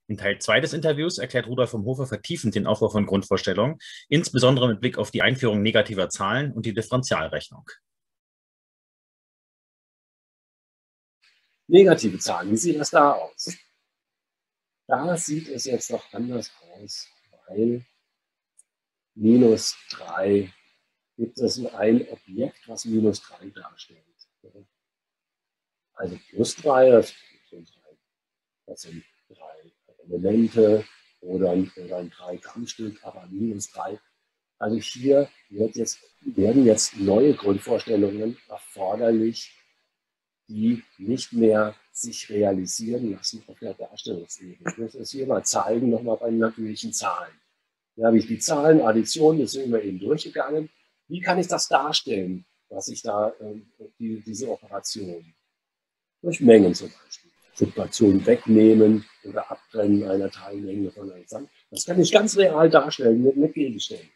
In Teil 2 des Interviews erklärt Rudolf vom Hofe vertiefend den Aufbau von Grundvorstellungen, insbesondere mit Blick auf die Einführung negativer Zahlen und die Differentialrechnung. Negative Zahlen, wie sieht das da aus? Da sieht es jetzt noch anders aus, weil minus 3 gibt es ein Objekt, was minus 3 darstellt. Also plus 3, das sind 3 Elemente oder ein 3-Gramm-Stück, aber minus 3. Also hier werden jetzt neue Grundvorstellungen erforderlich, die nicht mehr sich realisieren lassen auf der Darstellungsebene. Ich muss das hier mal zeigen, nochmal bei den natürlichen Zahlen. Hier habe ich die Zahlen, Addition, das sind wir eben durchgegangen. Wie kann ich das darstellen, was ich da, diese Operation? Durch Mengen zum Beispiel. Subtraktion wegnehmen oder abtrennen einer Teilmenge von einem Sand. Das kann ich ganz real darstellen mit Gegenständen.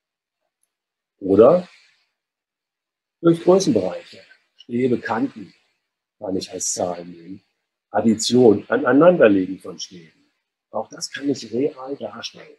Oder durch Größenbereiche, Stäbe, Kanten kann ich als Zahlen nehmen. Addition, Aneinanderlegen von Stäben. Auch das kann ich real darstellen.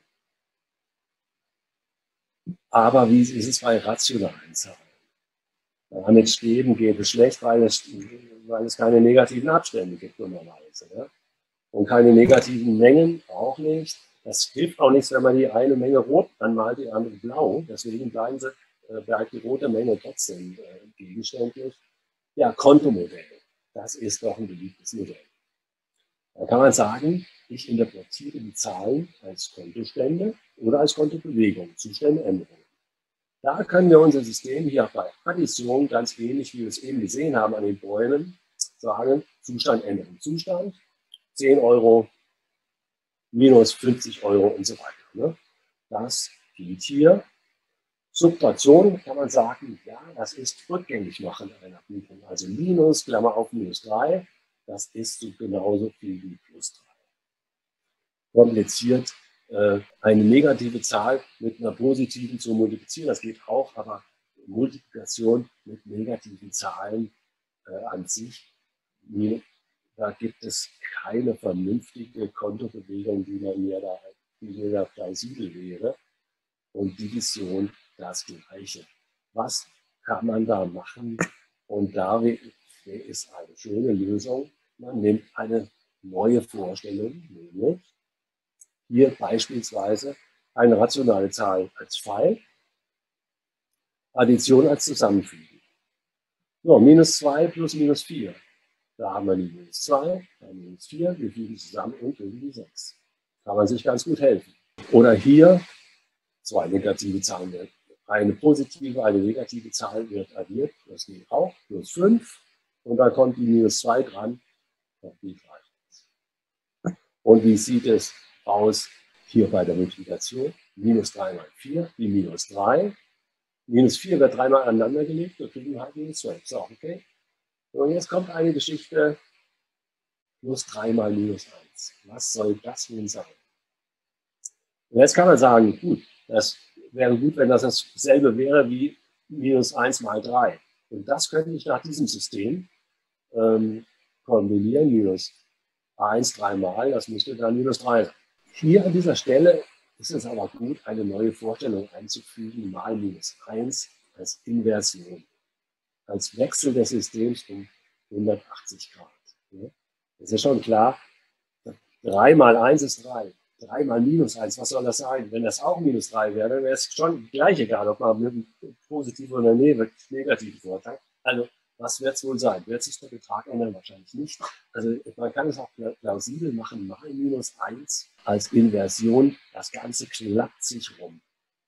Aber wie ist es bei rationalen Zahlen? Mit Stäben geht es schlecht, weil es keine negativen Abstände gibt normalerweise. Ja? Und keine negativen Mengen auch nicht. Das hilft auch nichts, wenn man die eine Menge rot anmalt, die andere blau. Deswegen bleibt die rote Menge trotzdem gegenständlich. Ja, Kontomodell. Das ist doch ein beliebtes Modell. Da kann man sagen, ich interpretiere die Zahlen als Kontostände oder als Kontobewegung, Zustände, Änderungen. Da können wir unser System hier bei Addition, ganz ähnlich wie wir es eben gesehen haben an den Bäumen, sagen, Zustand, Änderung, Zustand, 10 Euro, minus 50 Euro und so weiter. Ne? Das geht hier. Subtraktion kann man sagen, ja, das ist rückgängig machen einer Prüfung. Also minus, Klammer auf, minus 3, das ist so genauso viel wie plus 3. Kompliziert, eine negative Zahl mit einer positiven zu multiplizieren, das geht auch, aber Multiplikation mit negativen Zahlen an sich, da gibt es keine vernünftige Kontobewegung, die mir da plausibel wäre. Und Division das Gleiche. Was kann man da machen? Und da ist eine schöne Lösung. Man nimmt eine neue Vorstellung, nämlich hier beispielsweise eine rationale Zahl als Pfeil, Addition als Zusammenfügen. So, minus 2 plus minus 4. Da haben wir die minus 2, dann minus 4, wir fügen zusammen und bilden die 6. Kann man sich ganz gut helfen. Oder hier 2 negative Zahlen werden. Eine positive, eine negative Zahl wird addiert, das geht auch, plus 5. Und dann kommt die minus 2 dran, das geht weiter. Und wie sieht es aus hier bei der Multiplikation? Minus 3 mal 4, die minus 3. Minus 4 wird 3 mal aneinander gelegt, wir kriegen halt minus 12. So, okay. Und jetzt kommt eine Geschichte, plus 3 mal minus 1. Was soll das nun sein? Und jetzt kann man sagen, gut, das wäre gut, wenn das dasselbe wäre wie minus 1 mal 3. Und das könnte ich nach diesem System kombinieren. Minus 1 dreimal, das müsste dann minus 3 sein. Hier an dieser Stelle ist es aber gut, eine neue Vorstellung einzufügen, mal minus 1 als Inversion, als Wechsel des Systems um 180 Grad. Das ist schon klar, 3 mal 1 ist 3. 3 mal minus 1, was soll das sein? Wenn das auch minus 3 wäre, dann wäre es schon gleich egal, ob man mit einem positiven oder negativen Vorteil. Also, was wird es wohl sein? Wird sich der Betrag ändern? Wahrscheinlich nicht. Also, man kann es auch plausibel machen, mal minus 1 als Inversion. Das Ganze klappt sich rum.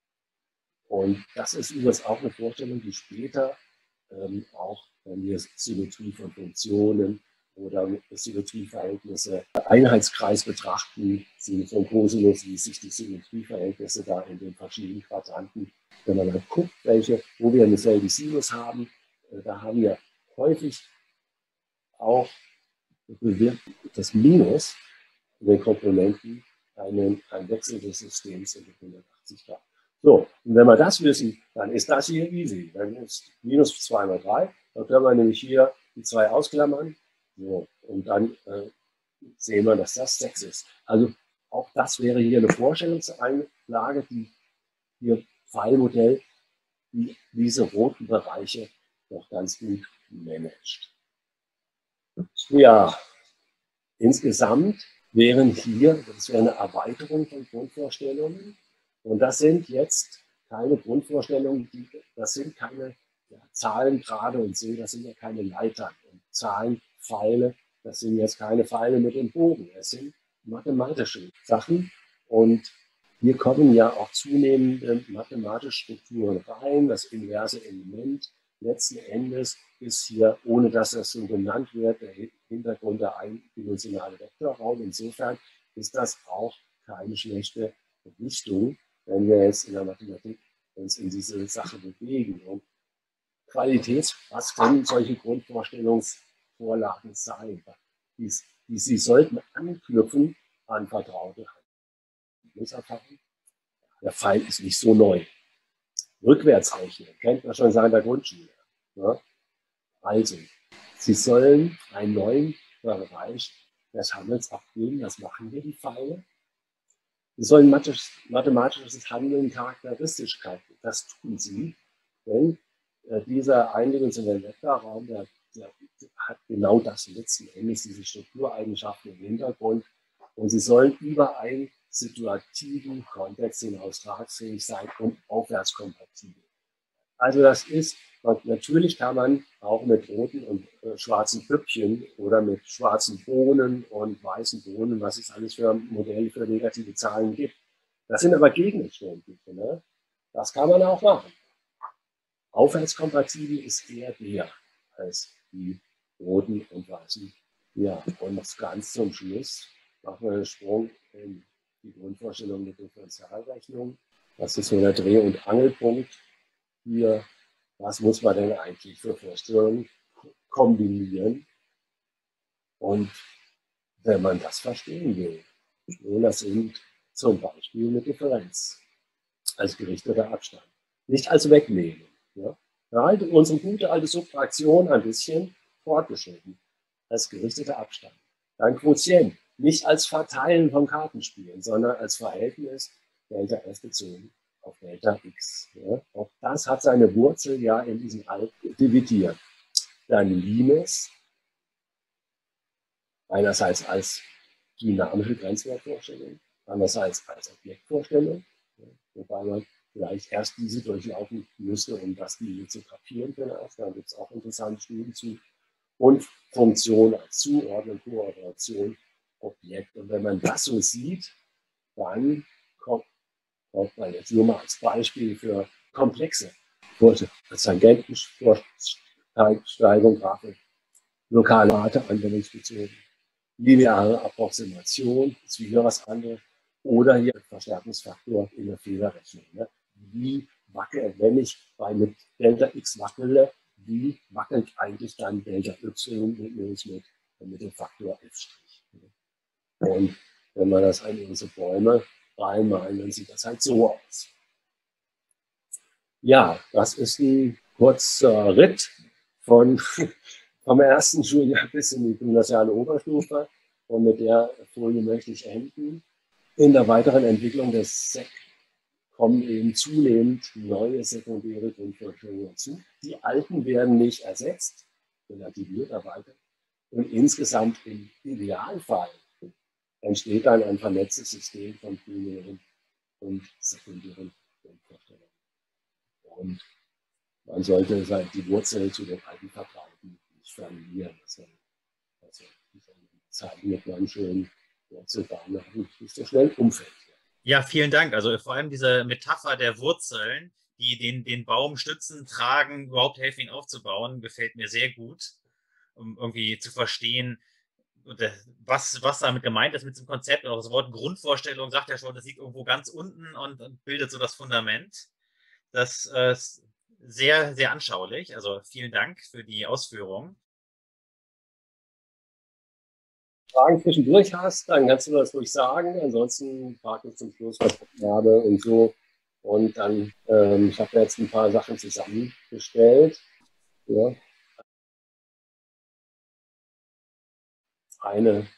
Und das ist übrigens auch eine Vorstellung, die später auch, wenn wir Symmetrie von Funktionen oder Symmetrieverhältnisse Einheitskreis betrachten, Sinne von Cosinus, wie sich die Symmetrieverhältnisse da in den verschiedenen Quadranten, wenn man dann guckt, wo wir denselben Sinus haben, da haben wir häufig auch bewirkt das Minus in den Komponenten ein Wechsel des Systems in 180 Grad. So, und wenn wir das wissen, dann ist das hier easy. Dann ist minus 2 mal 3, dann können wir nämlich hier die 2 ausklammern. So, und dann sehen wir, dass das 6 ist. Also auch das wäre hier eine Vorstellungseinlage, die hier Pfeilmodell, die diese roten Bereiche noch ganz gut managt. Ja, insgesamt wären hier, das wäre eine Erweiterung von Grundvorstellungen. Und das sind jetzt keine Grundvorstellungen, das sind keine Zahlen gerade und so, das sind ja keine Leitern und Zahlen, Pfeile, das sind jetzt keine Pfeile mit dem Bogen, das sind mathematische Sachen. Und hier kommen ja auch zunehmende mathematische Strukturen rein, das inverse Element. Letzten Endes ist hier, ohne dass das so genannt wird, der Hintergrund der eindimensionale Vektorraum. Insofern ist das auch keine schlechte Richtung, wenn wir jetzt in der Mathematik uns in diese Sache bewegen. Und was können solche Grundvorstellungsvorlagen sein? Sie sollten anknüpfen an vertraute Handlungserfahrung. Der Pfeil ist nicht so neu. Rückwärtsrechnen kennt man schon seit der Grundschule. Ja? Also, Sie sollen einen neuen Bereich des Handelns abbilden. Das machen hier die Pfeile. Sie sollen mathematisches Handeln charakteristisch halten. Das tun sie, denn dieser eindimensionale Vektorraum, der hat genau das letzten Endes, diese Struktureigenschaften im Hintergrund. Und sie sollen über einen situativen Kontext hinaus tragfähig sein und aufwärtskompatibel. Also das ist, natürlich kann man auch mit roten und schwarzen Püppchen oder mit schwarzen Bohnen und weißen Bohnen, was es alles für Modelle für negative Zahlen gibt. Das sind aber Gegenstände. Ne? Das kann man auch machen. Aufwärtskompatibel ist eher der als die roten und weißen. Ja, und ganz zum Schluss machen wir einen Sprung in die Grundvorstellung der Differentialrechnung. Das ist so der Dreh- und Angelpunkt hier. Was muss man denn eigentlich für Vorstellungen kombinieren? Und wenn man das verstehen will, das sind zum Beispiel eine Differenz als gerichteter Abstand. Nicht als Wegnehmen. Ja? Unsere gute alte Subtraktion ein bisschen fortgeschritten als gerichteter Abstand. Dann Quotient, nicht als Verteilen von Kartenspielen, sondern als Verhältnis Delta F bezogen auf Delta X. Ja? Auch das hat seine Wurzel ja in diesem Alt dividiert. Dann Limes, einerseits als dynamische Grenzwertvorstellung, andererseits als Objektvorstellung, ja? Wobei man vielleicht erst diese durchlaufen müsste, um das die zu kapieren vielleicht. Da gibt es auch interessante Studien zu. Und Funktion als Zuordnung, Koordination, Objekt. Und wenn man das so sieht, dann kommt man jetzt nur mal als Beispiel für komplexe Kurse, Tangentensteigung, Grafik, lokale Rate, anwendungsbezogen, lineare Approximation, ist wieder was anderes, oder hier Verstärkungsfaktor in der Fehlerrechnung. Ne? Wie wackelt, wenn ich mit Delta X wackele, wie wackelt eigentlich dann Delta Y mit dem Faktor F'? Und wenn man das in unsere Bäume reinmalen, dann sieht das halt so aus. Ja, das ist ein kurzer Ritt vom ersten Schuljahr bis in die gymnasiale Oberstufe. Und mit der Folie möchte ich enden. In der weiteren Entwicklung des SEC kommen eben zunehmend neue sekundäre Grundvorstellungen dazu. Die alten werden nicht ersetzt, relativiert, erweitert. Und insgesamt im Idealfall entsteht dann ein vernetztes System von primären und sekundären Grundvorstellungen. Und man sollte die Wurzel zu den alten Vertrauten nicht verlieren. Also diese Zeit mit einem schönen Wurzelbahn nicht so schnell umfällt. Ja, vielen Dank. Also vor allem diese Metapher der Wurzeln, die den Baum stützen, tragen, überhaupt helfen, ihn aufzubauen, gefällt mir sehr gut, um irgendwie zu verstehen, was damit gemeint ist mit diesem Konzept. Auch das Wort Grundvorstellung sagt ja schon, das liegt irgendwo ganz unten und bildet so das Fundament. Das ist sehr, sehr anschaulich. Also vielen Dank für die Ausführung. Fragen zwischendurch hast, dann kannst du das ruhig sagen. Ansonsten frage ich zum Schluss, was ich habe und so. Und dann, ich habe jetzt ein paar Sachen zusammengestellt. Ja. Eine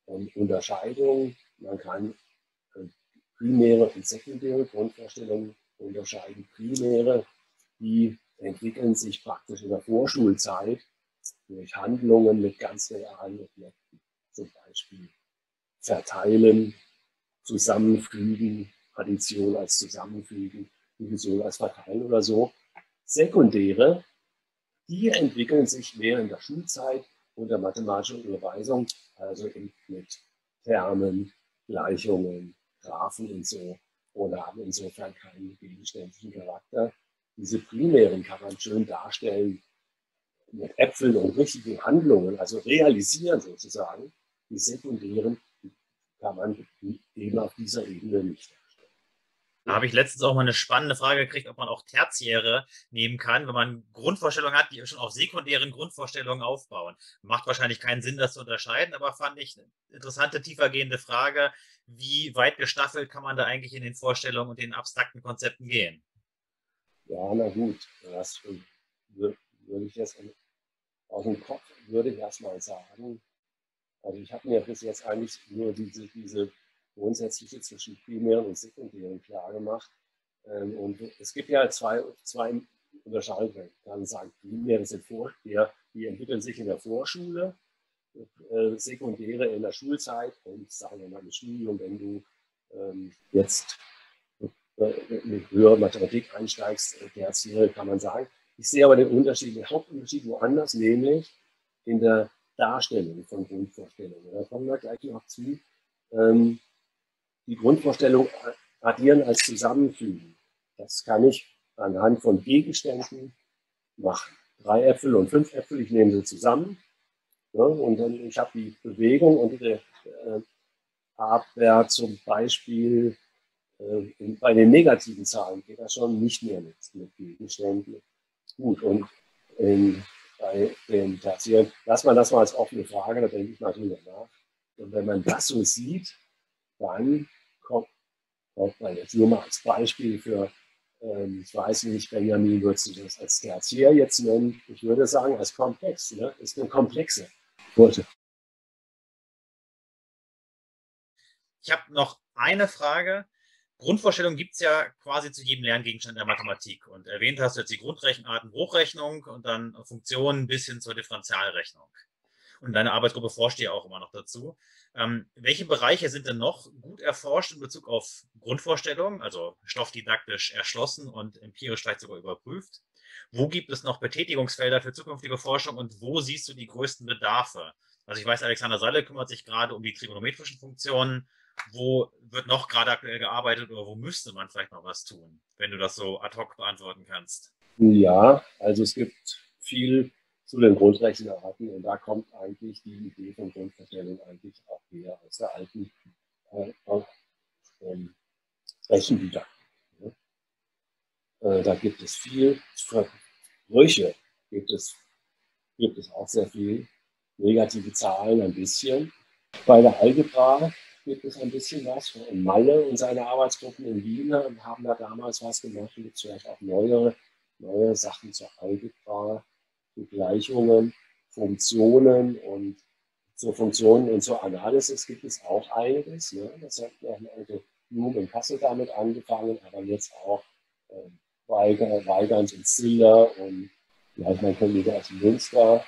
Unterscheidung. Man kann primäre und sekundäre Grundvorstellungen unterscheiden. Primäre, die entwickeln sich praktisch in der Vorschulzeit durch Handlungen mit ganz realen Objekten, zum Beispiel verteilen, zusammenfügen, Addition als zusammenfügen, Division als verteilen oder so. Sekundäre, die entwickeln sich während der Schulzeit unter mathematischer Überweisung, also mit Termen, Gleichungen, Graphen und so, oder haben insofern keinen gegenständlichen Charakter. Diese primären kann man schön darstellen mit Äpfeln und richtigen Handlungen, also realisieren sozusagen. Die sekundären kann man eben auf dieser Ebene nicht darstellen. Da habe ich letztens auch mal eine spannende Frage gekriegt, ob man auch Tertiäre nehmen kann, wenn man Grundvorstellungen hat, die schon auf sekundären Grundvorstellungen aufbauen. Macht wahrscheinlich keinen Sinn, das zu unterscheiden, aber fand ich eine interessante, tiefergehende Frage. Wie weit gestaffelt kann man da eigentlich in den Vorstellungen und den abstrakten Konzepten gehen? Ja, na gut, das würde ich jetzt aus dem Kopf würde ich erstmal sagen, also ich habe mir bis jetzt eigentlich nur diese grundsätzliche zwischen primären und sekundären klar gemacht. Und es gibt ja zwei Unterscheidungen. Ich kann sagen, primäre sind die entwickeln sich in der Vorschule, sekundäre in der Schulzeit und sagen wir mal im Studium, wenn du jetzt mit höherer Mathematik einsteigst, tertiäre kann man sagen. Ich sehe aber den Hauptunterschied woanders, nämlich in der Darstellung von Grundvorstellungen. Da kommen wir gleich noch zu. Die Grundvorstellung addieren als Zusammenfügen. Das kann ich anhand von Gegenständen machen. 3 Äpfel und 5 Äpfel, ich nehme sie zusammen. Ja, und dann ich habe die Bewegung und aber zum Beispiel bei den negativen Zahlen geht das schon nicht mehr mit Gegenständen. Gut, und bei den Tertiären, lass mal das mal als offene Frage, da denke ich mal drüber nach. Und wenn man das so sieht, dann kommt man jetzt nur mal als Beispiel für, ich weiß nicht, Benjamin, würdest du das als Tertiär jetzt nennen? Ich würde sagen, als komplex, ne? Ist eine komplexe Kurse. Ich habe noch eine Frage. Grundvorstellung gibt es ja quasi zu jedem Lerngegenstand der Mathematik. Und erwähnt hast du jetzt die Grundrechenarten, Bruchrechnung und dann Funktionen bis hin zur Differentialrechnung. Und deine Arbeitsgruppe forscht ja auch immer noch dazu. Welche Bereiche sind denn noch gut erforscht in Bezug auf Grundvorstellungen, also stoffdidaktisch erschlossen und empirisch vielleicht sogar überprüft? Wo gibt es noch Betätigungsfelder für zukünftige Forschung und wo siehst du die größten Bedarfe? Also ich weiß, Alexander Salle kümmert sich gerade um die trigonometrischen Funktionen. Wo wird noch gerade aktuell gearbeitet oder wo müsste man vielleicht noch was tun, wenn du das so ad hoc beantworten kannst? Ja, also es gibt viel zu den Grundrechenarten und da kommt eigentlich die Idee von Grundvorstellung eigentlich auch her aus der alten Rechendidaktik. Da gibt es viel Brüche, gibt es auch sehr viel, negative Zahlen ein bisschen. Bei der Algebra gibt es ein bisschen was. Und Malle und seine Arbeitsgruppen in Wien haben da damals was gemacht. Und gibt es vielleicht auch neue Sachen zur Algebra, zu Gleichungen, Funktionen und zur Funktionen und zur Analysis gibt es auch einiges. Ne? Das hat noch also Blum in Kassel damit angefangen, aber jetzt auch Weigand und Ziller und vielleicht mein Kollege aus Münster.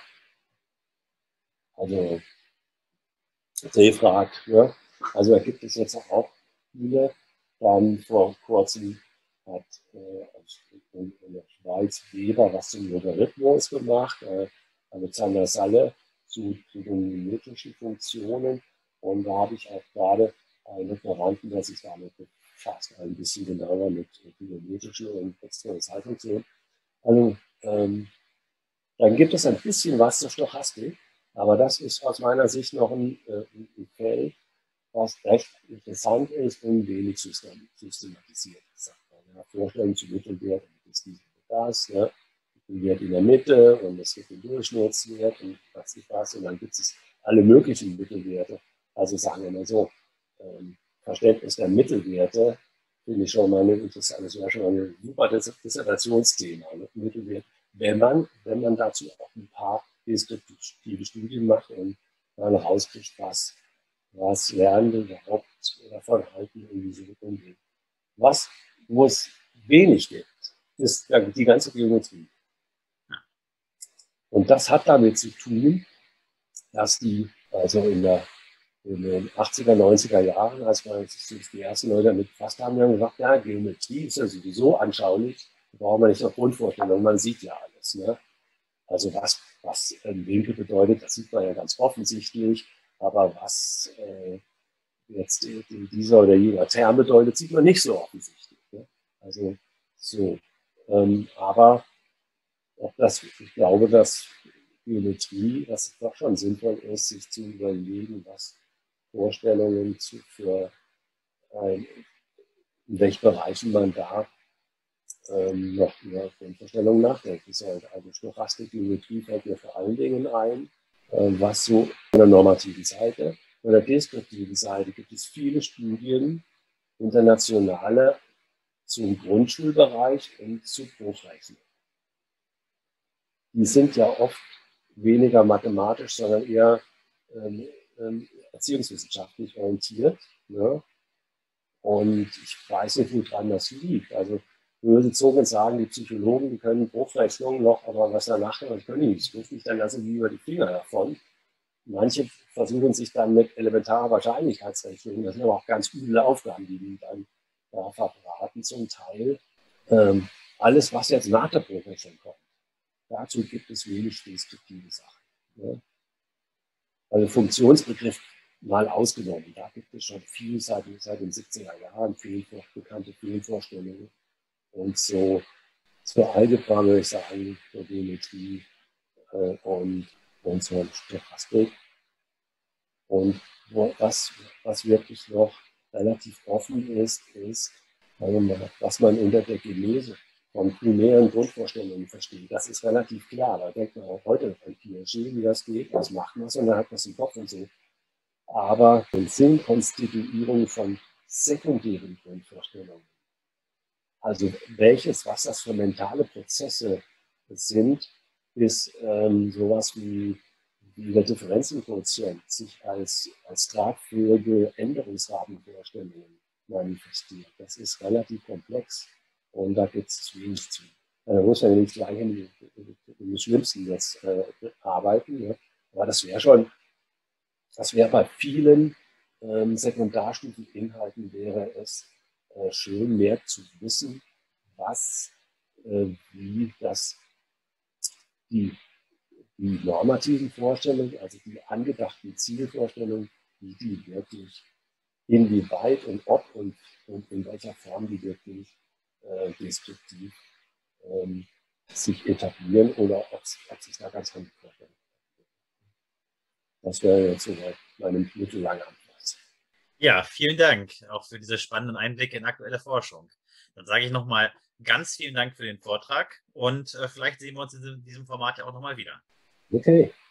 Also Seefrag, ne? Also da gibt es jetzt auch viele. Dann vor kurzem hat in der Schweiz Weber was zum Logarithmus gemacht, Alexander Salle zu trigonometrischen Funktionen. Und da habe ich auch gerade einen Referenten, der sich damit befasst, ein bisschen genauer mit trigonometrischen und Exponentialfunktionen. Also dann gibt es ein bisschen was zur Stochastik. Aber das ist aus meiner Sicht noch ein Feld, was recht interessant ist und wenig systematisiert ist. Ja, Vorstellungen zu Mittelwert, ist dies und das, ja, Mittelwert in der Mitte und es gibt den Durchschnittswert und was ich was. Und dann gibt es alle möglichen Mittelwerte. Also sagen wir mal so, Verständnis der Mittelwerte finde ich schon mal eine interessante, das wäre schon mal ein super Dissertationsthema, ne? Mittelwert, wenn man dazu auch ein paar deskriptive Studien macht und dann rauskriegt, was was Lernende überhaupt davon halten, irgendwie so umgehen. Wo es wenig gibt, ist die ganze Geometrie. Und das hat damit zu tun, dass also in den 80er, 90er Jahren, als wir sich die ersten Leute damit befasst haben, haben gesagt, ja, Geometrie ist ja sowieso anschaulich, da braucht man nicht noch Grundvorstellungen, man sieht ja alles. Ne? Also was ein Winkel bedeutet, das sieht man ja ganz offensichtlich, aber was jetzt dieser oder jener Term bedeutet, sieht man nicht so offensichtlich. Ne? Also so. Aber auch ich glaube, dass Geometrie, dass es doch schon sinnvoll ist, sich zu überlegen, was Vorstellungen in welchen Bereichen man da noch über Grundvorstellungen nachdenken sollte. Also Stochastik, Geometrie fällt mir vor allen Dingen ein, was so an der normativen Seite. An der deskriptiven Seite gibt es viele Studien, internationale, zum Grundschulbereich und zu Bruchrechnung. Die sind ja oft weniger mathematisch, sondern eher erziehungswissenschaftlich orientiert. Ne? Und ich weiß nicht, woran das liegt. Also böse Zungen sagen, die Psychologen, die können Bruchrechnungen noch, aber was danach kommt, können die nicht. Ruft mich, dann lassen die über die Finger davon. Manche versuchen sich dann mit elementarer Wahrscheinlichkeitsrechnung, das sind aber auch ganz üble Aufgaben, die dann da verbraten zum Teil. Alles, was jetzt nach der Bruchrechnung kommt, dazu gibt es wenig deskriptive Sachen. Ne? Also Funktionsbegriff mal ausgenommen. Da gibt es schon viel seit den 70er Jahren, bekannte Fehlvorstellungen. Und so zur Algebra würde ich sagen, zur Geometrie und zur Stochastik. Und was wirklich noch relativ offen ist, was man unter der Genese von primären Grundvorstellungen versteht. Das ist relativ klar. Da denkt man auch heute an Piaget, wie das geht, was macht man, und dann hat man es im Kopf und so. Aber die Sinnkonstituierung von sekundären Grundvorstellungen, also was das für mentale Prozesse sind, ist sowas wie der Differenzenquotient sich als tragfähige Änderungsratenvorstellungen manifestiert. Das ist relativ komplex und da gibt es wenig zu. Da muss man nicht gleich in dem Schlimmsten jetzt arbeiten, ne? Aber das wäre bei vielen Sekundarstufeninhalten wäre es schön, mehr zu wissen, wie die normativen Vorstellungen, also die angedachten Zielvorstellungen, wie die wirklich, inwieweit und ob und in welcher Form die wirklich deskriptiv sich etablieren oder ob sich da ganz andere Vorstellungen. Das wäre jetzt soweit meine mittellange Antwort. Ja, vielen Dank auch für diese spannenden Einblicke in aktuelle Forschung. Dann sage ich nochmal ganz vielen Dank für den Vortrag und vielleicht sehen wir uns in diesem Format ja auch nochmal wieder. Okay.